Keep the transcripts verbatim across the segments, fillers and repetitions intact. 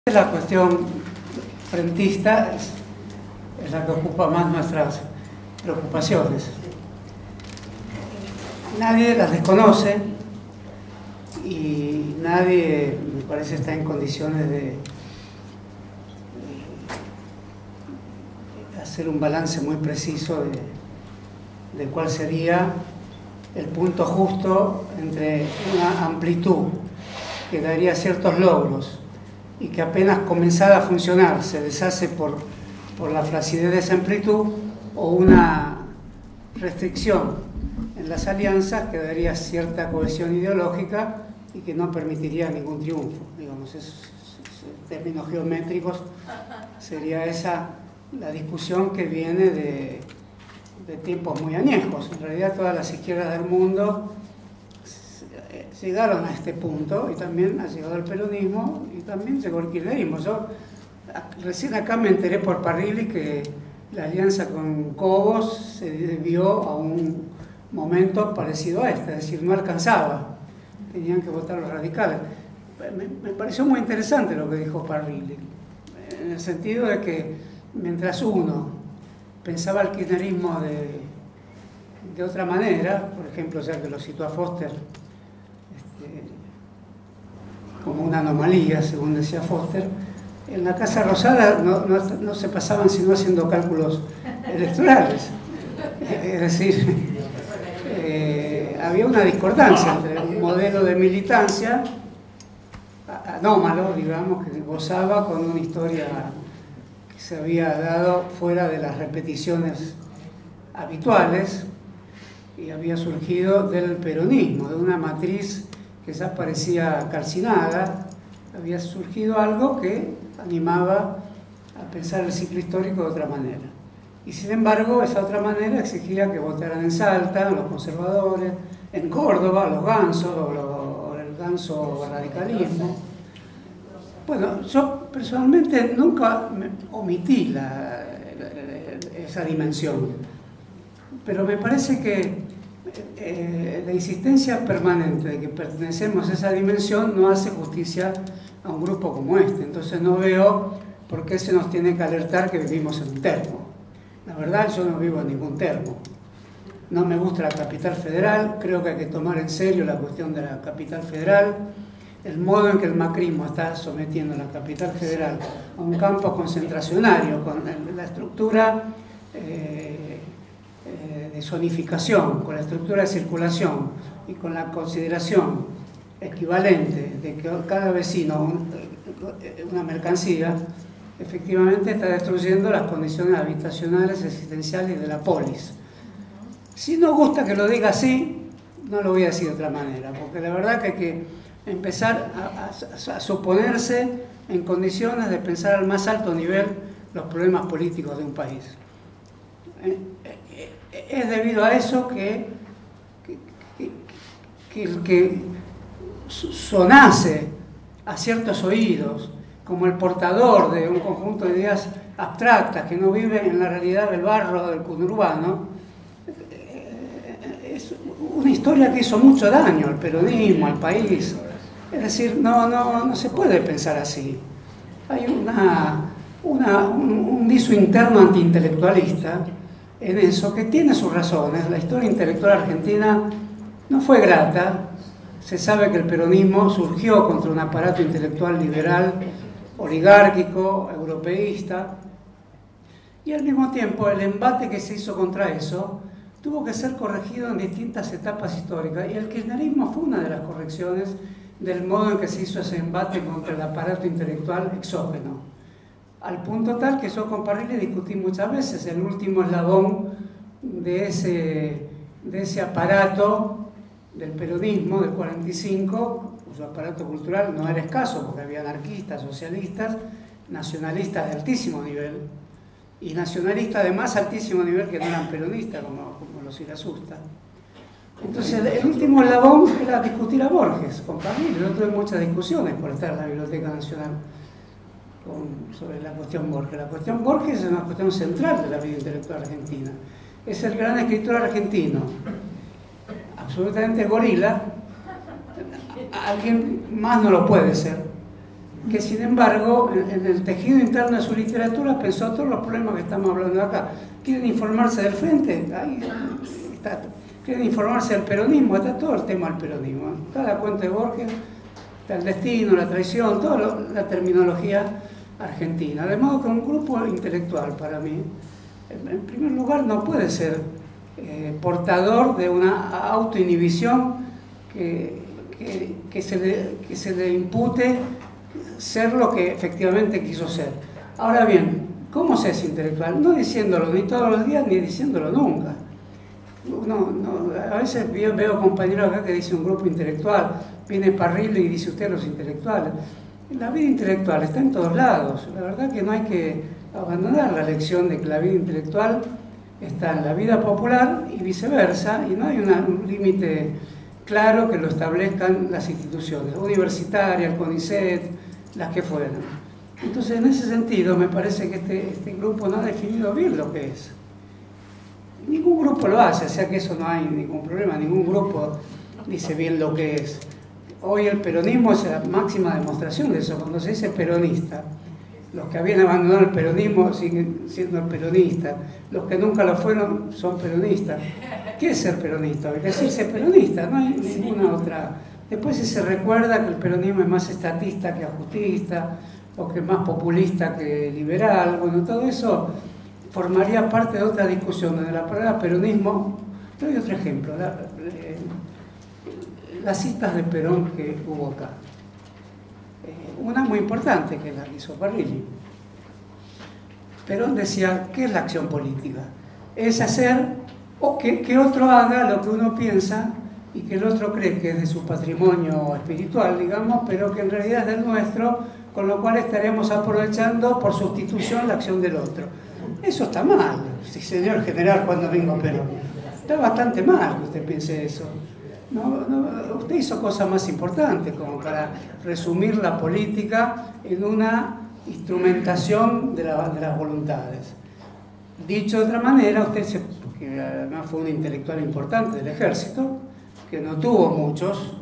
La cuestión frentista es, es la que ocupa más nuestras preocupaciones. Nadie las desconoce y nadie, me parece, está en condiciones de, de hacer un balance muy preciso de, de cuál sería el punto justo entre una amplitud que daría ciertos logros y que apenas comenzada a funcionar se deshace por, por la flacidez de esa amplitud, o una restricción en las alianzas que daría cierta cohesión ideológica y que no permitiría ningún triunfo. Digamos, esos, esos términos geométricos, sería esa la discusión que viene de, de tiempos muy añejos. En realidad todas las izquierdas del mundo llegaron a este punto, y también ha llegado el peronismo y también llegó el kirchnerismo. Yo recién acá me enteré por Parrilli que la alianza con Cobos se debió a un momento parecido a este, es decir, no alcanzaba, tenían que votar los radicales. Me, me pareció muy interesante lo que dijo Parrilli, en el sentido de que mientras uno pensaba el kirchnerismo de, de otra manera, por ejemplo, ya que lo citó a Foster, como una anomalía, según decía Foster, en la Casa Rosada no, no, no se pasaban sino haciendo cálculos electorales. Es decir, eh, había una discordancia entre un modelo de militancia anómalo, digamos, que gozaba con una historia que se había dado fuera de las repeticiones habituales, y había surgido del peronismo, de una matriz que ya parecía calcinada. Había surgido algo que animaba a pensar el ciclo histórico de otra manera. Y sin embargo, esa otra manera exigía que votaran en Salta los conservadores, en Córdoba los gansos, o, lo, o el ganso radicalismo. Bueno, yo personalmente nunca me omití la, la, esa dimensión, pero me parece que Eh, la insistencia permanente de que pertenecemos a esa dimensión no hace justicia a un grupo como este. Entonces no veo por qué se nos tiene que alertar que vivimos en un termo. La verdad, yo no vivo en ningún termo. No me gusta la capital federal, creo que hay que tomar en serio la cuestión de la capital federal, el modo en que el macrismo está sometiendo a la capital federal a un campo concentracionario, con la estructura eh, de zonificación, con la estructura de circulación y con la consideración equivalente de que cada vecino una mercancía, efectivamente está destruyendo las condiciones habitacionales, existenciales de la polis. Si no gusta que lo diga así, no lo voy a decir de otra manera, porque la verdad que hay que empezar a, a, a suponerse en condiciones de pensar al más alto nivel los problemas políticos de un país. Es debido a eso que, que, que, que el que sonase a ciertos oídos como el portador de un conjunto de ideas abstractas que no vive en la realidad del barro, del conurbano, es una historia que hizo mucho daño al peronismo, al país. Es decir, no, no, no se puede pensar así. Hay una, una, un, un viso interno antiintelectualista en eso, que tiene sus razones. La historia intelectual argentina no fue grata. Se sabe que el peronismo surgió contra un aparato intelectual liberal, oligárquico, europeísta, y al mismo tiempo el embate que se hizo contra eso tuvo que ser corregido en distintas etapas históricas, y el kirchnerismo fue una de las correcciones del modo en que se hizo ese embate contra el aparato intelectual exógeno. Al punto tal que yo con Parrilli discutí muchas veces el último eslabón de ese, de ese aparato del peronismo del cuarenta y cinco, cuyo aparato cultural no era escaso, porque había anarquistas, socialistas, nacionalistas de altísimo nivel, y nacionalistas de más altísimo nivel que no eran peronistas, como, como los Irasusta. Entonces el último eslabón era discutir a Borges con Parrilli. Yo tuve muchas discusiones por estar en la Biblioteca Nacional Con, sobre la cuestión Borges. La cuestión Borges es una cuestión central de la vida intelectual argentina. Es el gran escritor argentino, absolutamente gorila. Alguien más no lo puede ser, que sin embargo en, en el tejido interno de su literatura pensó todos los problemas que estamos hablando acá. ¿Quieren informarse del frente? Ahí está. ¿Quieren informarse del peronismo? Está todo el tema del peronismo. Cada cuento de Borges, está el destino, la traición, toda lo, la terminología argentina. De modo que un grupo intelectual para mí, en primer lugar, no puede ser eh, portador de una autoinhibición que, que, que, se le, que se le impute ser lo que efectivamente quiso ser. Ahora bien, ¿cómo se es intelectual? No diciéndolo ni todos los días ni diciéndolo nunca. No, no, a veces yo veo compañeros acá que dicen un grupo intelectual, viene Parrilli y dice usted los intelectuales. La vida intelectual está en todos lados. La verdad que no hay que abandonar la lección de que la vida intelectual está en la vida popular y viceversa, y no hay una, un límite claro que lo establezcan las instituciones, universitarias, el CONICET, las que fueran. Entonces, en ese sentido, me parece que este, este grupo no ha definido bien lo que es. Ningún grupo lo hace, o sea que eso no hay ningún problema, ningún grupo dice bien lo que es. Hoy el peronismo es la máxima demostración de eso. Cuando se dice peronista, los que habían abandonado el peronismo siguen siendo peronistas, los que nunca lo fueron son peronistas. ¿Qué es ser peronista? Es decirse peronista, no hay ninguna otra. Después si se recuerda que el peronismo es más estatista que ajustista, o que es más populista que liberal, bueno, todo eso formaría parte de otra discusión, donde la palabra peronismo. Te doy otro ejemplo, la, eh, las citas de Perón que hubo acá. Eh, una muy importante, que la hizo Parrilli. Perón decía, ¿qué es la acción política? Es hacer, o que, que otro haga lo que uno piensa y que el otro cree que es de su patrimonio espiritual, digamos, pero que en realidad es del nuestro, con lo cual estaremos aprovechando por sustitución la acción del otro. Eso está mal, sí, señor general Juan Domingo Perón. Está bastante mal que usted piense eso. No, no, usted hizo cosas más importantes, como para resumir la política en una instrumentación de, la, de las voluntades. Dicho de otra manera, usted, se, que además fue un intelectual importante del ejército, que no tuvo muchos,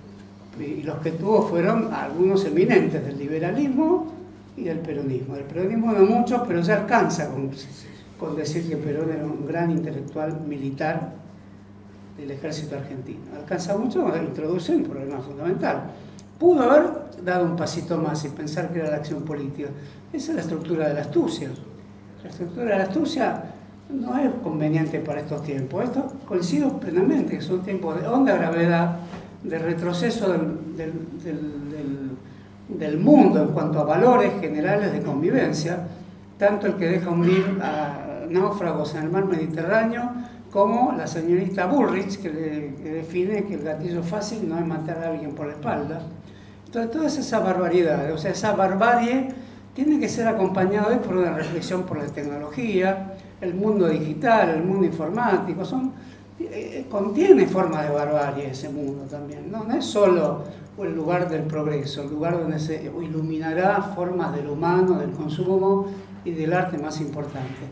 y los que tuvo fueron algunos eminentes del liberalismo y del peronismo. Del peronismo no muchos, pero ya alcanza con, con decir que Perón era un gran intelectual militar del ejército argentino. Alcanza mucho a introducir un problema fundamental. Pudo haber dado un pasito más y pensar que era la acción política. Esa es la estructura de la astucia. La estructura de la astucia no es conveniente para estos tiempos. Esto coincido plenamente, que son tiempos de honda gravedad, de retroceso del, del, del, del, del mundo en cuanto a valores generales de convivencia, tanto el que deja hundir a náufragos en el mar Mediterráneo, como la señorita Bullrich, que, le, que define que el gatillo fácil no es matar a alguien por la espalda. Entonces, todas esas barbaridades, o sea, esa barbarie tiene que ser acompañada hoy por una reflexión por la tecnología, el mundo digital, el mundo informático, son, eh, contiene formas de barbarie ese mundo también, ¿no? No es solo el lugar del progreso, el lugar donde se iluminará formas del humano, del consumo y del arte más importante.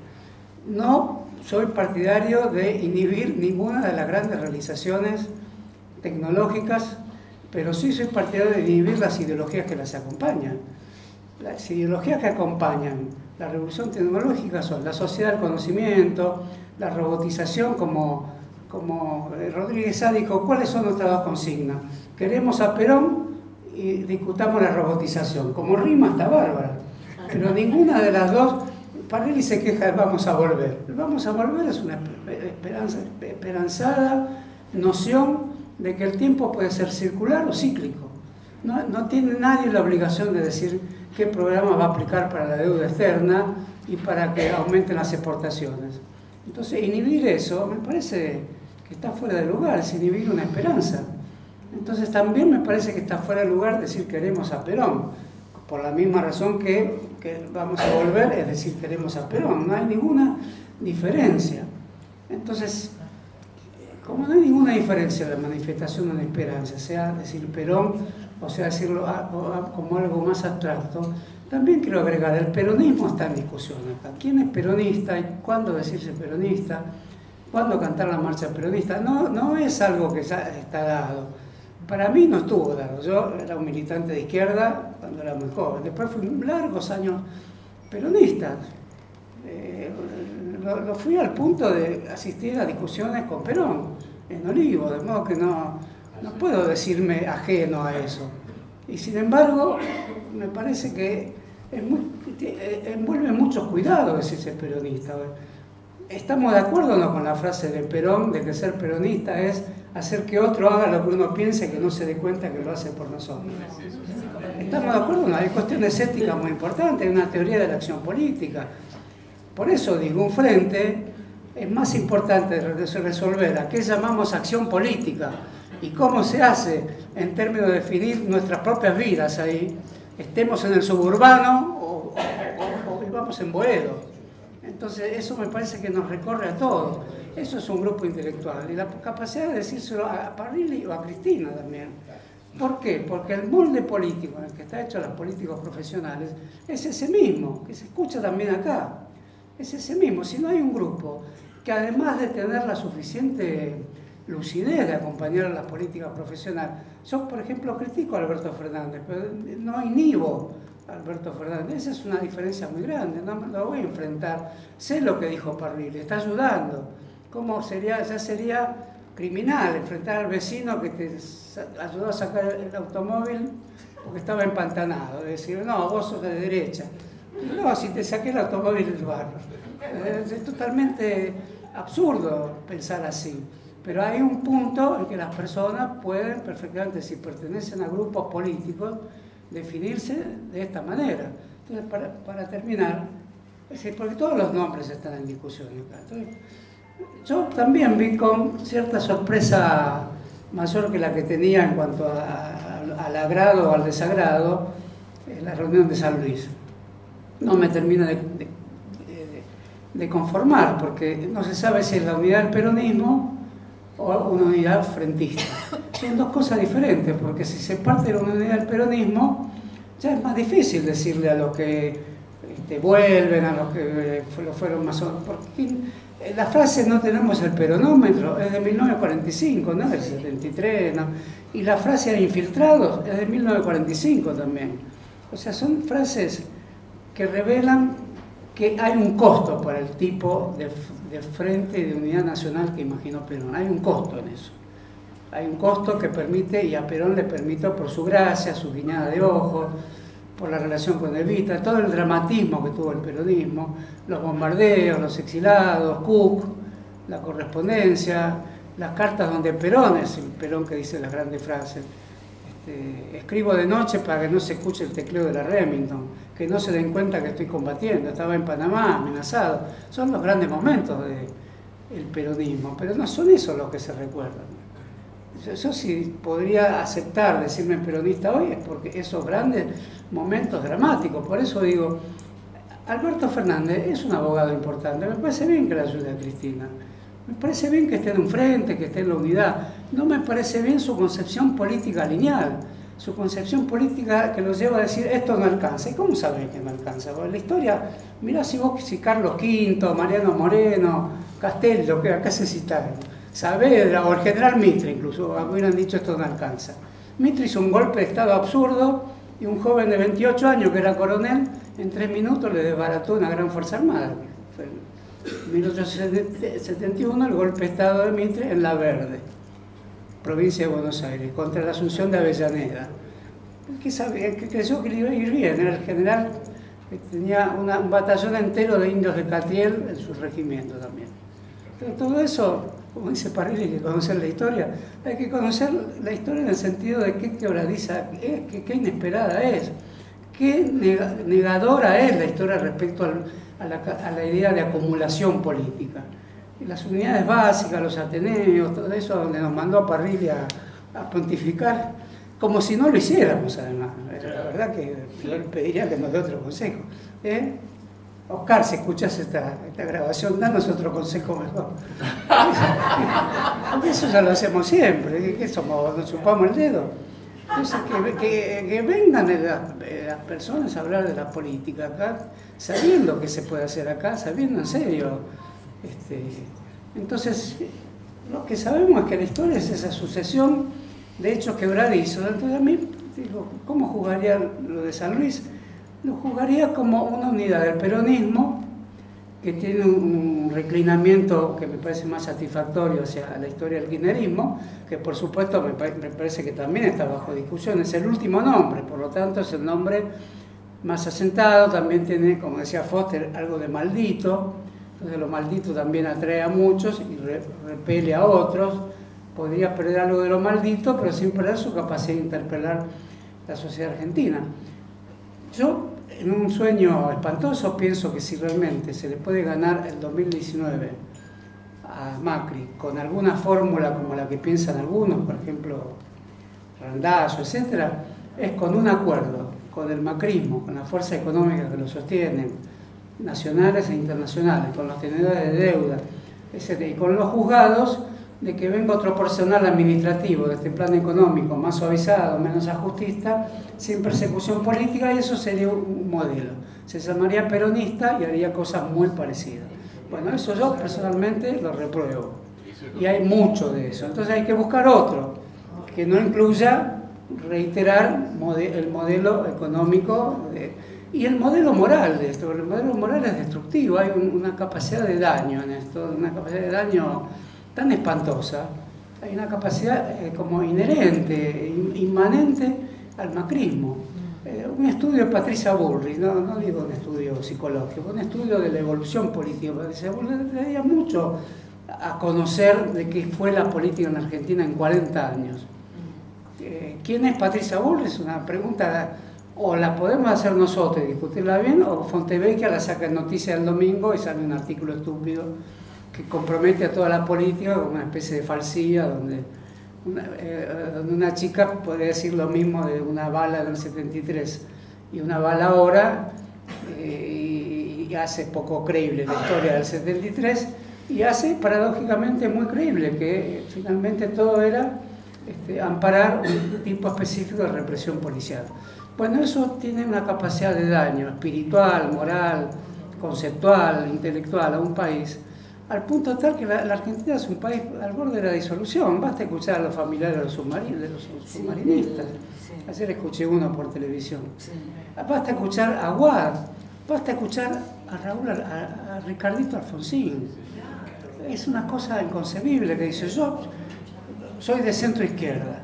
No soy partidario de inhibir ninguna de las grandes realizaciones tecnológicas, pero sí soy partidario de inhibir las ideologías que las acompañan. Las ideologías que acompañan la revolución tecnológica son la sociedad del conocimiento, la robotización, como, como Rodríguez Sá dijo, ¿cuáles son nuestras dos consignas? Queremos a Perón y discutamos la robotización. Como rima está bárbara, pero ninguna de las dos. Parrilli se queja de vamos a volver. Vamos a volver es una esperanza, esperanzada noción de que el tiempo puede ser circular o cíclico. No, no tiene nadie la obligación de decir qué programa va a aplicar para la deuda externa y para que aumenten las exportaciones. Entonces, inhibir eso me parece que está fuera de lugar, es inhibir una esperanza. Entonces, también me parece que está fuera de lugar decir queremos a Perón, por la misma razón que, que vamos a volver, es decir, queremos a Perón. No hay ninguna diferencia. Entonces, como no hay ninguna diferencia en la manifestación de una esperanza, sea decir Perón, o sea decirlo como algo más abstracto, también quiero agregar, el peronismo está en discusión acá. ¿Quién es peronista y cuándo decirse peronista? ¿Cuándo cantar la marcha peronista? No, no es algo que ya está dado. Para mí no estuvo dado. Yo era un militante de izquierda cuando era muy joven. Después fui largos años peronista. Eh, lo, lo fui al punto de asistir a discusiones con Perón, en Olivo, de modo que no, no puedo decirme ajeno a eso. Y sin embargo, me parece que es muy, envuelve muchos cuidados decirse peronista. ¿Estamos de acuerdo o no con la frase de Perón de que ser peronista es hacer que otro haga lo que uno piense, que no se dé cuenta que lo hace por nosotros? ¿Estamos de acuerdo o no? Hay cuestiones éticas muy importantes, hay una teoría de la acción política. Por eso digo, un frente es más importante resolver a qué llamamos acción política y cómo se hace en términos de definir nuestras propias vidas ahí, estemos en el suburbano o, o, o vivamos en Boedo. Entonces eso me parece que nos recorre a todos. Eso es un grupo intelectual. Y la capacidad de decírselo a Parrilli o a Cristina también. ¿Por qué? Porque el molde político en el que están hechos los políticos profesionales es ese mismo, que se escucha también acá. Es ese mismo. Si no hay un grupo que además de tener la suficiente lucidez de acompañar a las políticas profesionales, yo por ejemplo critico a Alberto Fernández, pero no inhibo a Alberto Fernández. Esa es una diferencia muy grande, no me lo voy a enfrentar. Sé lo que dijo Parrilli, está ayudando. ¿Cómo sería? Ya sería criminal enfrentar al vecino que te ayudó a sacar el automóvil porque estaba empantanado. Es decir, no, vos sos de derecha. No, si te saqué el automóvil del barro. Es totalmente absurdo pensar así. Pero hay un punto en que las personas pueden perfectamente, si pertenecen a grupos políticos, definirse de esta manera. Entonces, para, para terminar, porque todos los nombres están en discusión acá. Entonces, yo también vi con cierta sorpresa mayor que la que tenía en cuanto a, a, al agrado o al desagrado en la reunión de San Luis. No me termina de, de, de, de conformar, porque no se sabe si es la unidad del peronismo o una unidad frentista. Son dos cosas diferentes, porque si se parte de una unidad del peronismo, ya es más difícil decirle a los que este, vuelven, a los que lo fueron más o menos, porque la frase "no tenemos el peronómetro" es de mil novecientos cuarenta y cinco, no del setenta y tres, ¿no? Y la frase "infiltrados" es de mil novecientos cuarenta y cinco también. O sea, son frases que revelan que hay un costo para el tipo de, de frente y de unidad nacional que imaginó Perón. Hay un costo en eso. Hay un costo que permite, y a Perón le permitió por su gracia, su guiñada de ojos, por la relación con Evita, todo el dramatismo que tuvo el peronismo, los bombardeos, los exilados, Cook, la correspondencia, las cartas donde Perón, es el Perón que dice las grandes frases, este, escribo de noche para que no se escuche el tecleo de la Remington, que no se den cuenta que estoy combatiendo, estaba en Panamá amenazado. Son los grandes momentos del peronismo, pero no son esos los que se recuerdan. Yo, yo sí podría aceptar decirme peronista hoy, es porque esos grandes momentos dramáticos. Por eso digo, Alberto Fernández es un abogado importante, me parece bien que le ayude a Cristina, me parece bien que esté en un frente, que esté en la unidad, no me parece bien su concepción política lineal, su concepción política que lo lleva a decir esto no alcanza. ¿Y cómo sabe que no alcanza? Porque la historia, mirá si vos, si Carlos quinto, Mariano Moreno, Castello, que acá se citaron, Saavedra o el general Mitre incluso, hubieran dicho esto no alcanza. Mitre hizo un golpe de estado absurdo y un joven de veintiocho años que era coronel, en tres minutos le desbarató una gran fuerza armada. Fue en mil ochocientos setenta y uno el golpe de estado de Mitre en La Verde, provincia de Buenos Aires, contra la Asunción de Avellaneda. Que, sabía, que creyó que le iba a ir bien, era el general que tenía una, un batallón entero de indios de Catriel en su regimiento también. Pero todo eso, como dice Parrilli, hay que conocer la historia. Hay que conocer la historia en el sentido de qué quebradiza es, qué, qué inesperada es, qué negadora es la historia respecto al, a, la, a la idea de acumulación política. Y las unidades básicas, los ateneos, todo eso donde nos mandó a Parrilli a, a pontificar, como si no lo hiciéramos además. La verdad que yo le pediría que nos dé otro consejo. ¿Eh? Oscar, si escuchas esta, esta grabación, danos otro consejo mejor. Porque eso ya lo hacemos siempre. ¿Qué somos? ¿Nos chupamos el dedo? Entonces, que, que, que vengan las, las personas a hablar de la política acá, sabiendo qué se puede hacer acá, sabiendo en serio. Este, entonces, lo que sabemos es que la historia es esa sucesión de hechos quebradizos. Entonces, a mí digo, ¿cómo jugaría lo de San Luis? Lo jugaría como una unidad del peronismo que tiene un reclinamiento que me parece más satisfactorio hacia la historia del kirchnerismo, que por supuesto me, me parece que también está bajo discusión, es el último nombre, por lo tanto es el nombre más asentado, también tiene, como decía Foster, algo de maldito, entonces lo maldito también atrae a muchos y re, repele a otros, podría perder algo de lo maldito, pero sin perder su capacidad de interpelar la sociedad argentina. Yo, en un sueño espantoso, pienso que si realmente se le puede ganar el dos mil diecinueve a Macri con alguna fórmula como la que piensan algunos, por ejemplo, Randazzo, etcétera, es con un acuerdo con el macrismo, con las fuerzas económicas que lo sostienen, nacionales e internacionales, con los tenedores de deuda, etcétera, y con los juzgados, de que venga otro personal administrativo de este plan económico más suavizado, menos ajustista, sin persecución política, y eso sería un modelo. Se llamaría peronista y haría cosas muy parecidas. Bueno, eso yo personalmente lo repruebo. Y hay mucho de eso. Entonces hay que buscar otro, que no incluya reiterar el modelo económico de, y el modelo moral de esto. El modelo moral es destructivo, hay una capacidad de daño en esto, una capacidad de daño tan espantosa, hay una capacidad eh, como inherente, inmanente al macrismo. Eh, un estudio de Patricia Bullrich, no, no digo un estudio psicológico, un estudio de la evolución política. Patricia Bullrich le daría mucho a conocer de qué fue la política en Argentina en cuarenta años. Eh, ¿Quién es Patricia Bullrich? Es una pregunta, o la podemos hacer nosotros y discutirla bien, o Fontevecchia la saca en Noticias el domingo y sale un artículo estúpido que compromete a toda la política como una especie de falsía, donde una, eh, donde una chica podría decir lo mismo de una bala del setenta y tres y una bala ahora, eh, y hace poco creíble la historia del setenta y tres, y hace paradójicamente muy creíble que finalmente todo era este, amparar un tipo específico de represión policial. Bueno, eso tiene una capacidad de daño espiritual, moral, conceptual, intelectual a un país, al punto tal que la, la Argentina es un país al borde de la disolución. Basta escuchar a los familiares de los, submarin, de los submarinistas. Sí, sí. Ayer escuché uno por televisión. Sí. Basta escuchar a Guad, basta escuchar a Raúl, a, a Ricardito Alfonsín. Es una cosa inconcebible que dice, yo soy de centro izquierda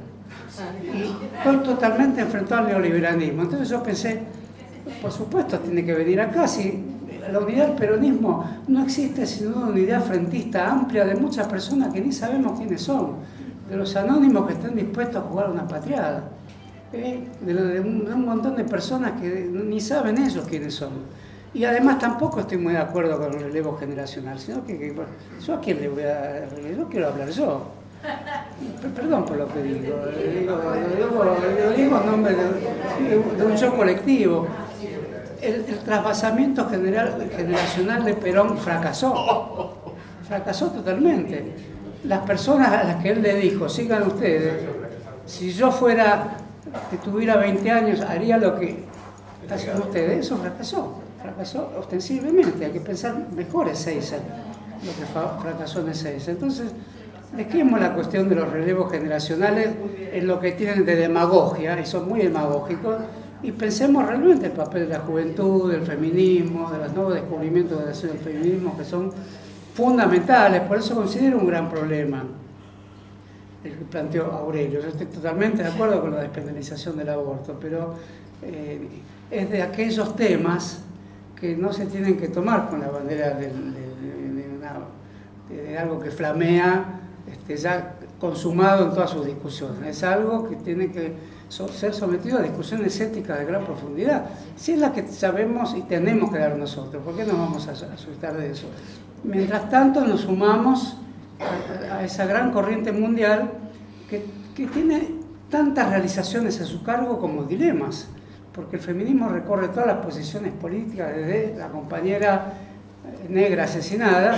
y estoy totalmente enfrentado al neoliberalismo. Entonces yo pensé, por supuesto tiene que venir acá, si la unidad del peronismo no existe sino una unidad frentista amplia de muchas personas que ni sabemos quiénes son, de los anónimos que están dispuestos a jugar una patriada, ¿eh? de, de, un, de un montón de personas que ni saben ellos quiénes son. Y además tampoco estoy muy de acuerdo con el relevo generacional, sino que, que bueno, yo a quién le voy a relevar, yo quiero hablar yo. Perdón por lo que digo, digo, digo, digo en nombre de, de un yo colectivo. El, el trasvasamiento general, generacional de Perón fracasó, fracasó totalmente. Las personas a las que él le dijo, sigan ustedes, si yo fuera, que tuviera veinte años, haría lo que hacen ustedes, eso fracasó, fracasó ostensiblemente, hay que pensar mejor Ezeiza, lo que fracasó en Ezeiza. Entonces, dejemos la cuestión de los relevos generacionales en lo que tienen de demagogia, y son muy demagógicos, y pensemos realmente el papel de la juventud, del feminismo, de los nuevos descubrimientos del feminismo que son fundamentales. Por eso considero un gran problema el que planteó Aurelio. Yo estoy totalmente de acuerdo con la despenalización del aborto, pero eh, es de aquellos temas que no se tienen que tomar con la bandera de, de, de, una, de algo que flamea este, ya consumado en todas sus discusiones. Es algo que tiene que ser sometido a discusiones éticas de gran profundidad. Si es la que sabemos y tenemos que dar nosotros, ¿por qué nos vamos a asustar de eso? Mientras tanto nos sumamos a, a esa gran corriente mundial que, que tiene tantas realizaciones a su cargo como dilemas, porque el feminismo recorre todas las posiciones políticas, desde la compañera negra asesinada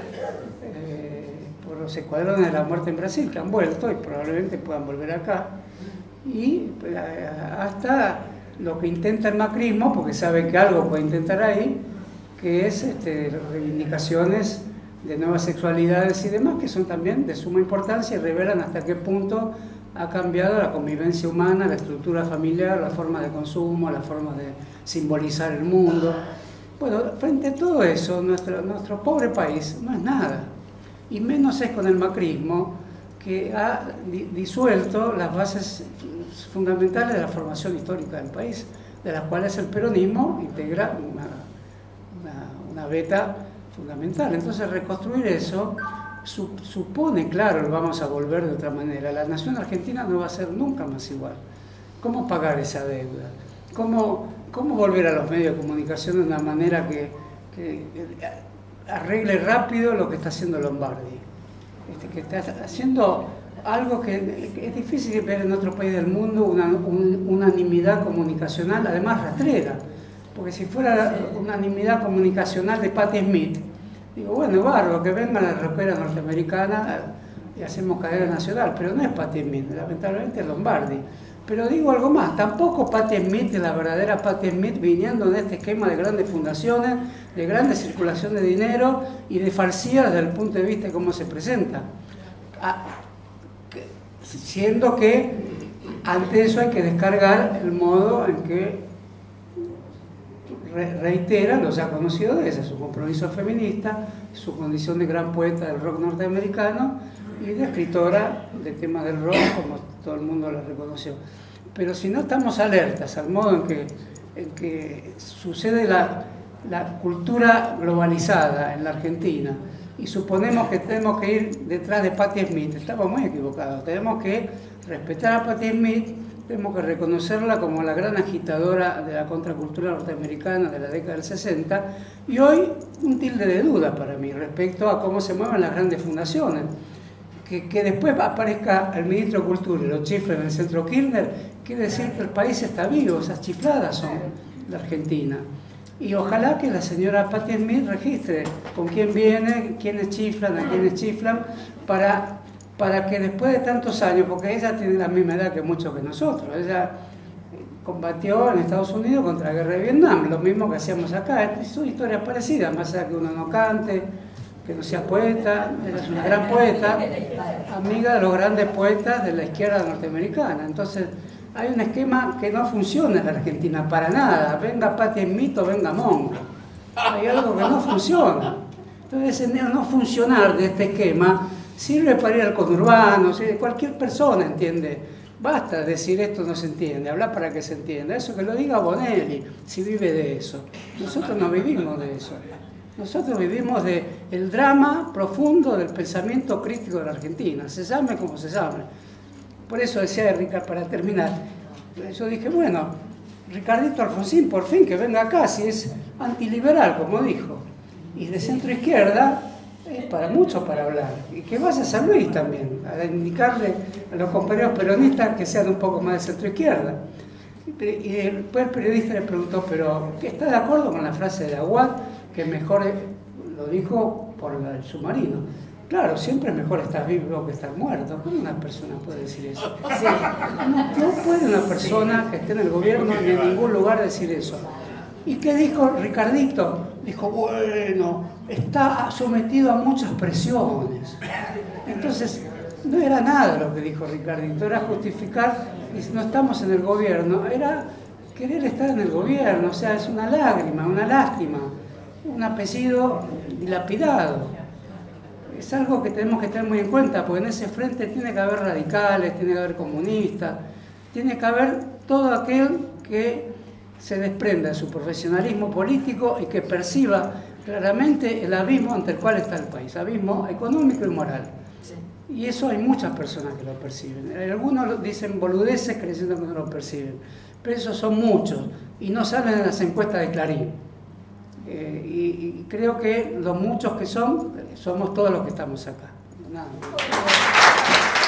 eh, por los escuadrones de la muerte en Brasil, que han vuelto y probablemente puedan volver acá, y hasta lo que intenta el macrismo, porque sabe que algo puede intentar ahí, que es este, reivindicaciones de nuevas sexualidades y demás, que son también de suma importancia y revelan hasta qué punto ha cambiado la convivencia humana, la estructura familiar, la forma de consumo, la forma de simbolizar el mundo. Bueno, frente a todo eso, nuestro, nuestro pobre país no es nada, y menos es con el macrismo, que ha disuelto las bases fundamentales de la formación histórica del país, de las cuales el peronismo integra una, una, una beta fundamental. Entonces, reconstruir eso supone, claro, vamos a volver de otra manera. La nación argentina no va a ser nunca más igual. ¿Cómo pagar esa deuda? ¿Cómo, cómo volver a los medios de comunicación de una manera que, que arregle rápido lo que está haciendo Lombardi? Este, que está haciendo algo que, que es difícil ver en otro país del mundo, una un, unanimidad comunicacional, además rastrera. Porque si fuera unanimidad comunicacional de Patti Smith, digo, bueno, bárbaro, que venga la ropera norteamericana y hacemos cadena nacional, pero no es Patti Smith, lamentablemente es Lombardi. Pero digo algo más, tampoco Patti Smith es la verdadera Patti Smith viniendo en este esquema de grandes fundaciones, de grande circulación de dinero y de falsía desde el punto de vista de cómo se presenta. Ah, que, siendo que ante eso hay que descargar el modo en que reitera los ya conocidos de ella, su compromiso feminista, su condición de gran poeta del rock norteamericano y de escritora de temas del rock, como todo el mundo la reconoció. Pero si no estamos alertas al modo en que, en que sucede la, la cultura globalizada en la Argentina y suponemos que tenemos que ir detrás de Patti Smith, estamos muy equivocados. Tenemos que respetar a Patti Smith, tenemos que reconocerla como la gran agitadora de la contracultura norteamericana de la década del sesenta, y hoy un tilde de duda para mí respecto a cómo se mueven las grandes fundaciones. Que, que después aparezca el ministro de Cultura y lo chifle en el centro Kirchner, quiere decir que el país está vivo. Esas chifladas son la Argentina. Y ojalá que la señora Patti Smith registre con quién viene, quiénes chiflan, a quiénes chiflan, para... para que después de tantos años, porque ella tiene la misma edad que muchos que nosotros, ella combatió en Estados Unidos contra la guerra de Vietnam, lo mismo que hacíamos acá, son historias parecidas, más allá que uno no cante, que no sea poeta, ella es una gran poeta, amiga de los grandes poetas de la izquierda norteamericana. Entonces, hay un esquema que no funciona en la Argentina para nada, venga Patti Smith o venga Mongo, hay algo que no funciona. Entonces, ese no funcionar de este esquema sirve para ir al conurbano, cualquier persona entiende. Basta decir esto no se entiende, hablar para que se entienda. Eso que lo diga Bonelli, si vive de eso. Nosotros no vivimos de eso. Nosotros vivimos del drama profundo del pensamiento crítico de la Argentina, se llame como se llame. Por eso decía Ricardo, para terminar, yo dije, bueno, Ricardito Alfonsín, por fin que venga acá, si es antiliberal, como dijo, y de centro izquierda, es para mucho para hablar, y que vaya a San Luis también, a indicarle a los compañeros peronistas que sean un poco más de centro izquierda. Y después el periodista le preguntó, pero ¿está de acuerdo con la frase de Aguad, que mejor, lo dijo por el submarino? Claro, siempre es mejor estar vivo que estar muerto. ¿Cómo una persona puede decir eso? Sí. No, no puede una persona que esté en el gobierno ni en ningún lugar decir eso. ¿Y qué dijo Ricardito? Dijo, bueno, está sometido a muchas presiones. Entonces, no era nada lo que dijo Ricardito, era justificar, y no estamos en el gobierno, era querer estar en el gobierno, o sea, es una lágrima, una lástima, un apellido dilapidado. Es algo que tenemos que tener muy en cuenta, porque en ese frente tiene que haber radicales, tiene que haber comunistas, tiene que haber todo aquel que se desprenda de su profesionalismo político y que perciba claramente el abismo ante el cual está el país, abismo económico y moral. Sí. Y eso hay muchas personas que lo perciben. Algunos dicen boludeces creyendo que no lo perciben, pero esos son muchos y no salen en las encuestas de Clarín. Eh, y, y creo que los muchos que son, somos todos los que estamos acá. Nada.